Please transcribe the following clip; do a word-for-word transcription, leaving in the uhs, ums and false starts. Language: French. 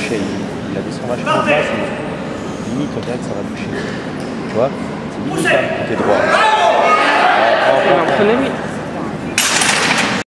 toucher. Il, il a descendu vachement en face et limite on dirait que ça va toucher. Tu vois? C'est limite, hein, côté droit. Ah, prenez-lui.